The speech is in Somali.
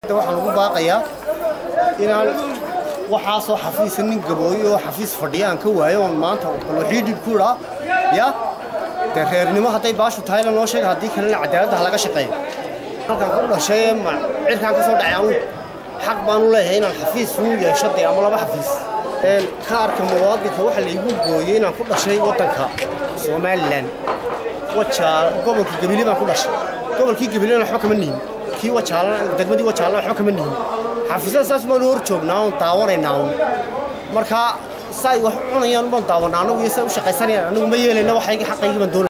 waxaan ugu baaqayaa inaan waxaasoo xafiis nin gabooyo oo xafiis fadhiyaan ka waayo oo maanta wixii dib ku raa ya reernimo haday baashu tahay la noo sheeg hadii kale cadaalad laga shaqeeyo halkan ku dhashay cirkaan ka soo dhacay anu xaq baan u leeyahay inaan xafiis u yeesho ama laba xafiis kaarka muwaadinka waxa la igu gooyay inaan ku dhashay wadanka Soomaaliland gobolka Gabiley baan ku dhashay gobolkii Gabiley waxba kama nihin kii wajaalan degmadii wajaalan waxba kama nihin xafiisada saas ma hor joognaa oo daawanayna marka say wax cunayaan baan daawanaa anagu iyo say u shaqaysanayaan anagu ma yeelayna waxayga xaqayga baan doonay